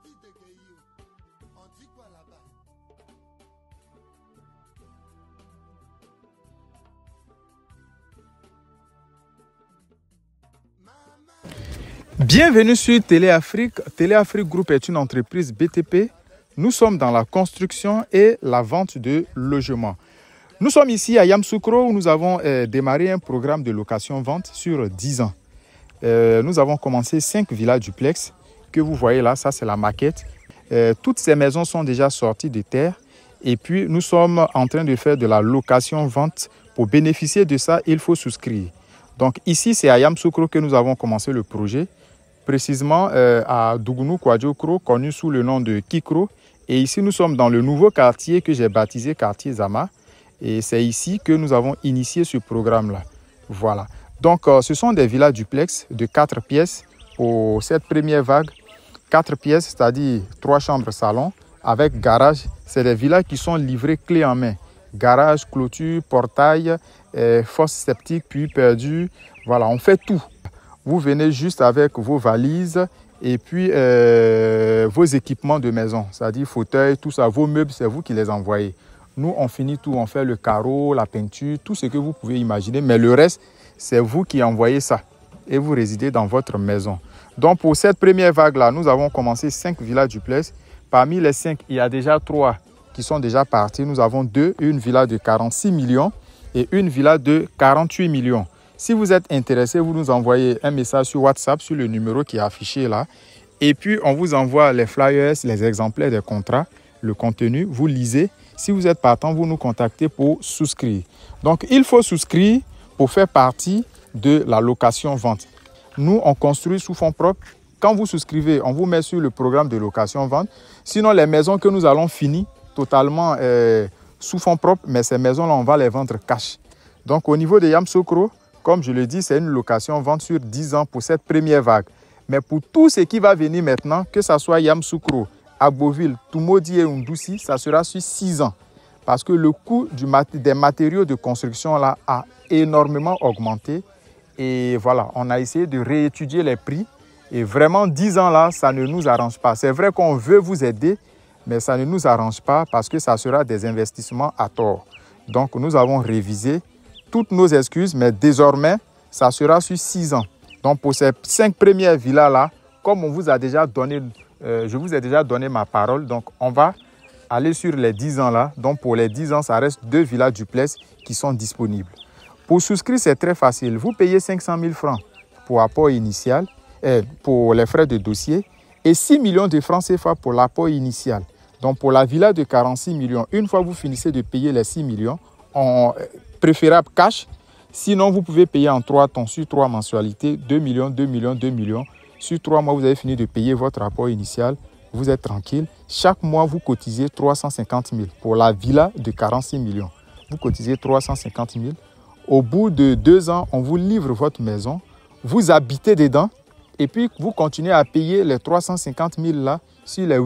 Bienvenue sur Téléafrique. Téléafrique Group est une entreprise BTP. Nous sommes dans la construction et la vente de logements. Nous sommes ici à Yamoussoukro où nous avons démarré un programme de location-vente sur 10 ans. Nous avons commencé 5 villas duplex que vous voyez là, ça c'est la maquette. Toutes ces maisons sont déjà sorties de terre et puis nous sommes en train de faire de la location-vente. Pour bénéficier de ça, il faut souscrire. Donc ici, c'est à Yamoussoukro que nous avons commencé le projet. Précisément à Dougounou Kwadjokro, connu sous le nom de Kikro. Et ici, nous sommes dans le nouveau quartier que j'ai baptisé quartier Zama. Et c'est ici que nous avons initié ce programme-là. Voilà. Donc, ce sont des villas duplex de 4 pièces pour cette première vague. 4 pièces, c'est-à-dire 3 chambres salon avec garage. C'est des villas qui sont livrées clé en main. Garage, clôture, portail, fosse septique, puits perdu. Voilà, on fait tout. Vous venez juste avec vos valises et puis vos équipements de maison, c'est-à-dire fauteuils, tout ça, vos meubles, c'est vous qui les envoyez. Nous, on finit tout, on fait le carreau, la peinture, tout ce que vous pouvez imaginer, mais le reste, c'est vous qui envoyez ça et vous résidez dans votre maison. Donc, pour cette première vague-là, nous avons commencé 5 villas duplex. Parmi les 5, il y a déjà 3 qui sont déjà partis. Nous avons 2, une villa de 46 millions et une villa de 48 millions. Si vous êtes intéressé, vous nous envoyez un message sur WhatsApp sur le numéro qui est affiché là. Et puis, on vous envoie les flyers, les exemplaires des contrats, le contenu. Vous lisez. Si vous êtes partant, vous nous contactez pour souscrire. Donc, il faut souscrire pour faire partie de la location-vente. Nous, on construit sous fonds propres. Quand vous souscrivez, on vous met sur le programme de location-vente. Sinon, les maisons que nous allons finir totalement sous fonds propres, mais ces maisons-là, on va les vendre cash. Donc, au niveau de Yamoussoukro, comme je le dis, c'est une location-vente sur 10 ans pour cette première vague. Mais pour tout ce qui va venir maintenant, que ce soit Yamoussoukro, Agboville, Toumodi et Ndoussi, ça sera sur 6 ans. Parce que le coût des matériaux de construction là, a énormément augmenté. Et voilà, on a essayé de réétudier les prix. Et vraiment, 10 ans là, ça ne nous arrange pas. C'est vrai qu'on veut vous aider, mais ça ne nous arrange pas parce que ça sera des investissements à tort. Donc, nous avons révisé toutes nos excuses, mais désormais, ça sera sur 6 ans. Donc, pour ces 5 premières villas-là, comme on vous a déjà donné, je vous ai déjà donné ma parole, donc on va aller sur les 10 ans-là. Donc, pour les 10 ans, ça reste 2 villas duplex qui sont disponibles. Pour souscrire, c'est très facile. Vous payez 500 000 francs pour apport initial, pour les frais de dossier, et 6 millions de francs CFA pour l'apport initial. Donc, pour la villa de 46 millions, une fois que vous finissez de payer les 6 millions, préférable cash. Sinon, vous pouvez payer en 3 temps sur 3 mensualités, 2 millions, 2 millions, 2 millions. Sur 3 mois, vous avez fini de payer votre apport initial. Vous êtes tranquille. Chaque mois, vous cotisez 350 000. Pour la villa de 46 millions, vous cotisez 350 000. Au bout de 2 ans, on vous livre votre maison. Vous habitez dedans et puis vous continuez à payer les 350 000 là sur les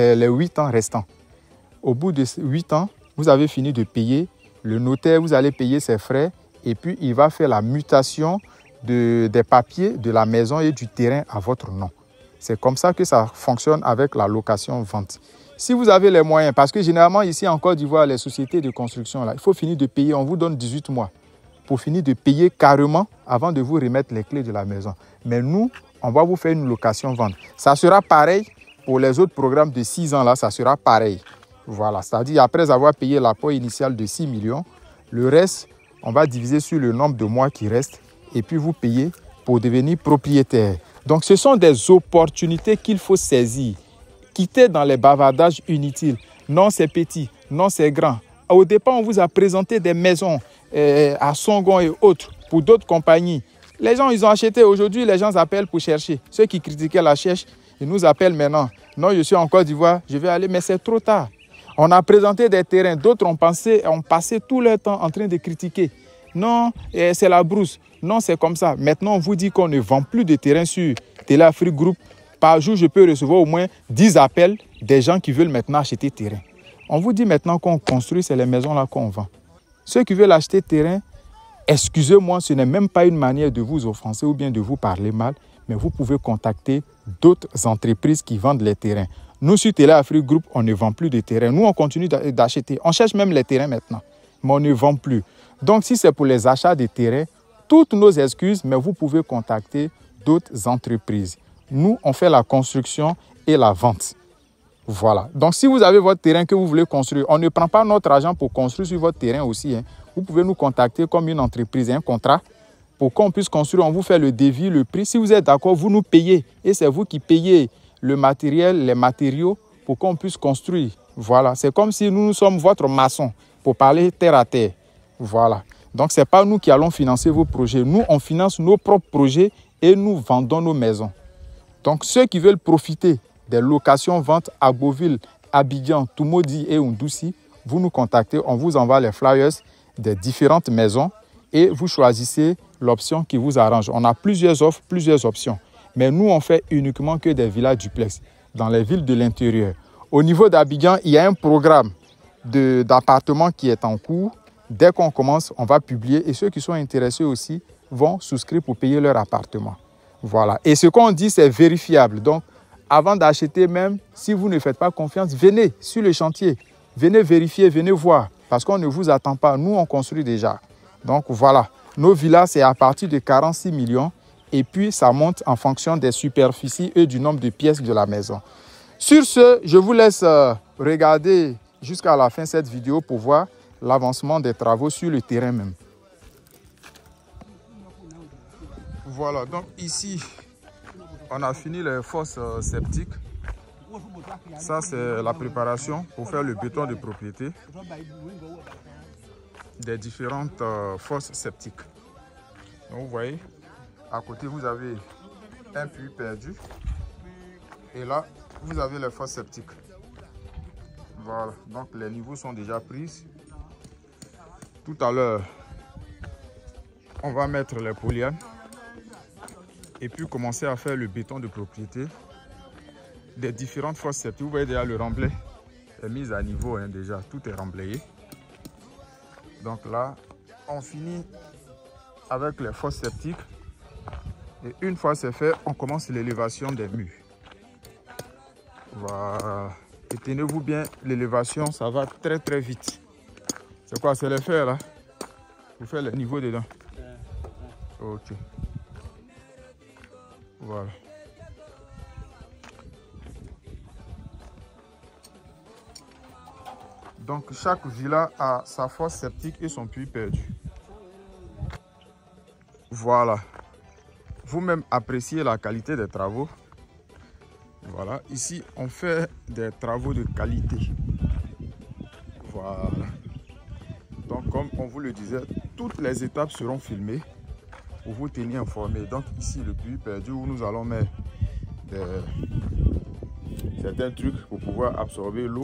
8 ans restants. Au bout de 8 ans, vous avez fini de payer. Le notaire, vous allez payer ses frais et puis il va faire la mutation des papiers de la maison et du terrain à votre nom. C'est comme ça que ça fonctionne avec la location-vente. Si vous avez les moyens, parce que généralement ici en Côte d'Ivoire, les sociétés de construction, là, il faut finir de payer, on vous donne 18 mois pour finir de payer carrément avant de vous remettre les clés de la maison. Mais nous, on va vous faire une location-vente. Ça sera pareil pour les autres programmes de 6 ans, là, ça sera pareil. Voilà, c'est-à-dire après avoir payé l'apport initial de 6 millions, le reste, on va diviser sur le nombre de mois qui restent et puis vous payez pour devenir propriétaire. Donc, ce sont des opportunités qu'il faut saisir. Quitter dans les bavardages inutiles. Non, c'est petit. Non, c'est grand. Au départ, on vous a présenté des maisons à Songon et autres pour d'autres compagnies. Les gens, ils ont acheté. Aujourd'hui, les gens appellent pour chercher. Ceux qui critiquaient la cherche, ils nous appellent maintenant. Non, je suis en Côte d'Ivoire, je vais aller, mais c'est trop tard. On a présenté des terrains, d'autres ont passé tout leur temps en train de critiquer. Non, c'est la brousse. Non, c'est comme ça. Maintenant, on vous dit qu'on ne vend plus de terrain sur Téléafrique Group. Par jour, je peux recevoir au moins 10 appels des gens qui veulent maintenant acheter terrain. On vous dit maintenant qu'on construit, c'est les maisons là qu'on vend. Ceux qui veulent acheter terrain, excusez-moi, ce n'est même pas une manière de vous offenser ou bien de vous parler mal, mais vous pouvez contacter d'autres entreprises qui vendent les terrains. Nous, sur Télé Afrique Group, on ne vend plus de terrains. Nous, on continue d'acheter. On cherche même les terrains maintenant, mais on ne vend plus. Donc, si c'est pour les achats de terrains, toutes nos excuses, mais vous pouvez contacter d'autres entreprises. Nous, on fait la construction et la vente. Voilà. Donc, si vous avez votre terrain que vous voulez construire, on ne prend pas notre argent pour construire sur votre terrain aussi. Vous pouvez nous contacter comme une entreprise, un contrat, pour qu'on puisse construire. On vous fait le devis, le prix. Si vous êtes d'accord, vous nous payez. Et c'est vous qui payez le matériel, les matériaux pour qu'on puisse construire. Voilà. C'est comme si nous sommes votre maçon, pour parler terre à terre. Voilà. Donc, ce n'est pas nous qui allons financer vos projets. Nous, on finance nos propres projets et nous vendons nos maisons. Donc, ceux qui veulent profiter des locations-ventes à Beauville, Abidjan, Toumoudi et Undoussi, vous nous contactez, on vous envoie les flyers des différentes maisons et vous choisissez l'option qui vous arrange. On a plusieurs offres, plusieurs options. Mais nous, on fait uniquement que des villas duplex dans les villes de l'intérieur. Au niveau d'Abidjan, il y a un programme d'appartements qui est en cours. Dès qu'on commence, on va publier et ceux qui sont intéressés aussi vont souscrire pour payer leur appartement. Voilà. Et ce qu'on dit, c'est vérifiable. Donc, avant d'acheter même, si vous ne faites pas confiance, venez sur le chantier. Venez vérifier, venez voir. Parce qu'on ne vous attend pas. Nous, on construit déjà. Donc, voilà. Nos villas, c'est à partir de 46 millions. Et puis, ça monte en fonction des superficies et du nombre de pièces de la maison. Sur ce, je vous laisse regarder jusqu'à la fin de cette vidéo pour voir l'avancement des travaux sur le terrain même. Voilà, donc ici, on a fini les fosses septiques. Ça, c'est la préparation pour faire le béton de propriété des différentes fosses septiques. Donc, vous voyez, à côté, vous avez un puits perdu. Et là, vous avez les fosses septiques. Voilà, donc les niveaux sont déjà pris. Tout à l'heure, on va mettre les polyanes. Et puis commencer à faire le béton de propriété des différentes fosses septiques. Vous voyez déjà le remblai est mis à niveau déjà, tout est remblayé. Donc là, on finit avec les fosses septiques. Et une fois c'est fait, on commence l'élévation des murs. Voilà. Et tenez-vous bien, l'élévation, ça va très très vite. C'est quoi? C'est les fers là? Vous faites le niveau dedans? Ok. Voilà. Donc chaque villa a sa fosse septique et son puits perdu. Voilà. Vous-même appréciez la qualité des travaux. Voilà. Ici, on fait des travaux de qualité. Voilà. Donc comme on vous le disait, toutes les étapes seront filmées pour vous tenir informé. Donc ici, le puits perdu où nous allons mettre certains trucs pour pouvoir absorber l'eau.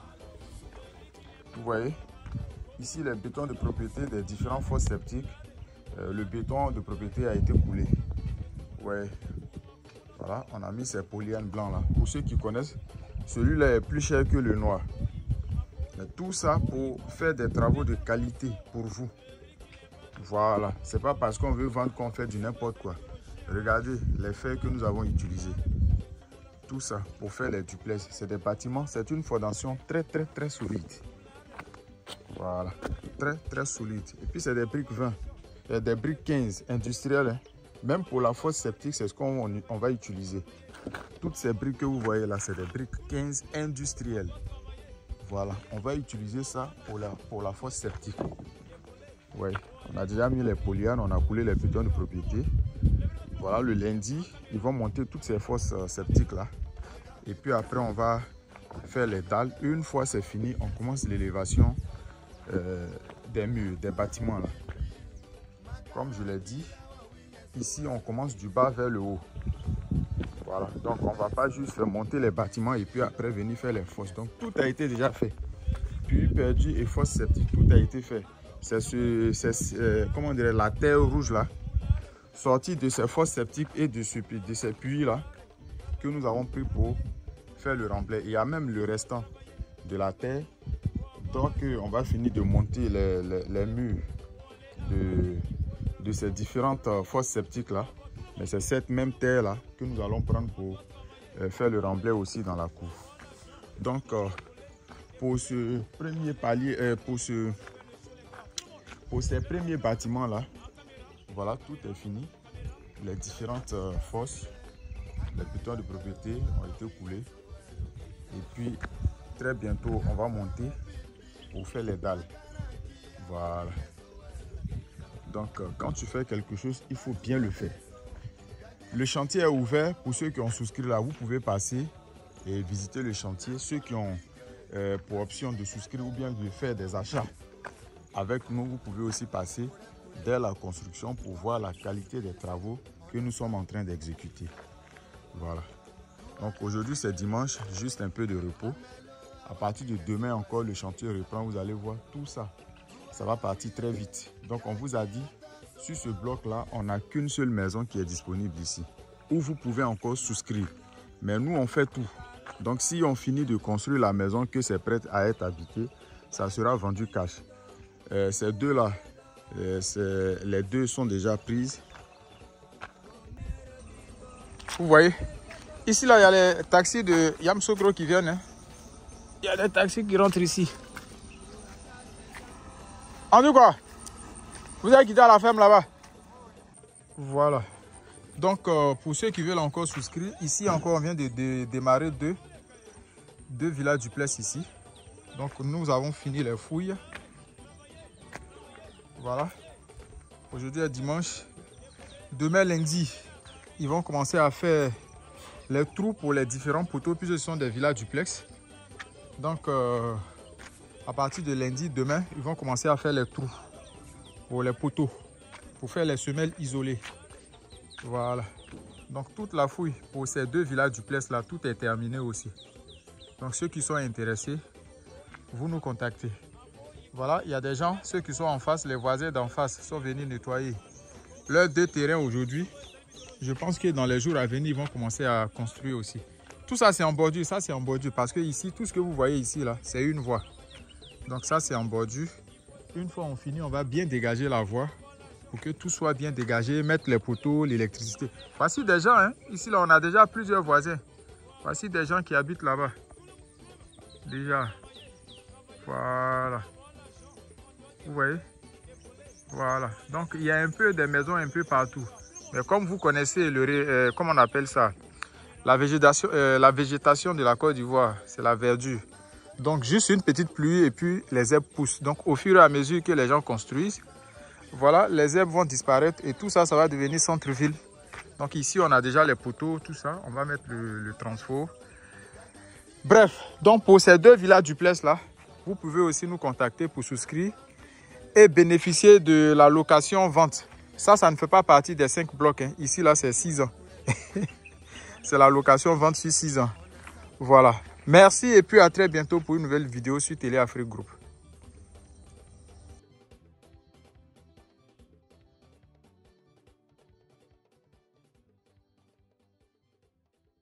Vous voyez, ici les bétons de propriété des différentes fosses septiques, le béton de propriété a été coulé. Ouais. Voilà, on a mis ces polyanes blancs là. Pour ceux qui connaissent, celui-là est plus cher que le noir. Mais tout ça pour faire des travaux de qualité pour vous. Voilà, c'est pas parce qu'on veut vendre qu'on fait du n'importe quoi. Regardez les fers que nous avons utilisés. Tout ça pour faire les duplex. C'est des bâtiments, c'est une fondation très très très solide. Voilà, très très solide. Et puis c'est des briques 20, des briques 15 industrielles. Hein. Même pour la fosse septique, c'est ce qu'on va utiliser. Toutes ces briques que vous voyez là, c'est des briques 15 industrielles. Voilà, on va utiliser ça pour la fosse septique. Ouais, on a déjà mis les polyanes, on a coulé les bétons de propriété. Voilà, le lundi, ils vont monter toutes ces fosses septiques là. Et puis après, on va faire les dalles. Une fois c'est fini, on commence l'élévation des murs, des bâtiments là. Comme je l'ai dit, ici on commence du bas vers le haut. Voilà, donc on ne va pas juste faire monter les bâtiments et puis après venir faire les fosses. Donc tout a été déjà fait. Puits perdu et fosse septique, tout a été fait. C'est comment dire, la terre rouge là, sortie de ces fosses septiques et de ces puits là, que nous avons pris pour faire le remblai. Il y a même le restant de la terre. Donc on va finir de monter les murs de ces différentes fosses septiques là. Mais c'est cette même terre là que nous allons prendre pour faire le remblai aussi dans la cour. Donc pour ce premier palier, pour ces premiers bâtiments là, voilà, tout est fini. Les différentes fosses, les bétons de propriété ont été coulés. Et puis très bientôt on va monter pour faire les dalles. Voilà. Donc quand tu fais quelque chose, il faut bien le faire. Le chantier est ouvert pour ceux qui ont souscrit là. Vous pouvez passer et visiter le chantier. Ceux qui ont pour option de souscrire ou bien de faire des achats avec nous, vous pouvez aussi passer dès la construction pour voir la qualité des travaux que nous sommes en train d'exécuter. Voilà. Donc aujourd'hui c'est dimanche, juste un peu de repos. À partir de demain encore, le chantier reprend. Vous allez voir tout ça. Ça va partir très vite. Donc on vous a dit, sur ce bloc là, on n'a qu'une seule maison qui est disponible ici, où vous pouvez encore souscrire. Mais nous on fait tout. Donc si on finit de construire la maison, que c'est prêt à être habité, ça sera vendu cash. Ces deux là, les deux sont déjà prises. Vous voyez, ici là il y a les taxis de Yamoussoukro qui viennent. Il y a des taxis qui rentrent ici. En tout cas, vous avez quitté la ferme là-bas. Voilà. Donc pour ceux qui veulent encore souscrire, ici encore on vient de démarrer deux villas duplex ici. Donc nous avons fini les fouilles. Voilà. Aujourd'hui est dimanche. Demain lundi, ils vont commencer à faire les trous pour les différents poteaux puisque ce sont des villas duplex. Donc à partir de lundi, demain, ils vont commencer à faire les trous pour les poteaux, pour faire les semelles isolées. Voilà. Donc toute la fouille pour ces deux villas duplex là, tout est terminé aussi. Donc ceux qui sont intéressés, vous nous contactez. Voilà, il y a des gens, ceux qui sont en face, les voisins d'en face sont venus nettoyer leurs deux terrains aujourd'hui. Je pense que dans les jours à venir, ils vont commencer à construire aussi. Tout ça c'est en bordure, ça c'est en bordure parce que ici, tout ce que vous voyez ici là, c'est une voie. Donc ça c'est en bordure. Une fois on finit, on va bien dégager la voie pour que tout soit bien dégagé, mettre les poteaux, l'électricité. Voici des gens, hein. Ici là on a déjà plusieurs voisins. Voici des gens qui habitent là-bas. Déjà. Voilà. Vous voyez? Voilà. Donc il y a un peu des maisons un peu partout. Mais comme vous connaissez, comment on appelle ça? La végétation de la Côte d'Ivoire, c'est la verdure. Donc juste une petite pluie et puis les herbes poussent. Donc au fur et à mesure que les gens construisent, voilà, les herbes vont disparaître et tout ça, ça va devenir centre-ville. Donc ici, on a déjà les poteaux, tout ça. On va mettre le transfo. Bref, donc pour ces deux villas duplex là, vous pouvez aussi nous contacter pour souscrire et bénéficier de la location vente. Ça ne fait pas partie des 5 blocs. Hein. Ici, là, c'est 6 ans. C'est la location vente sur 6 ans. Voilà. Merci et puis à très bientôt pour une nouvelle vidéo sur Télé Afrique Group.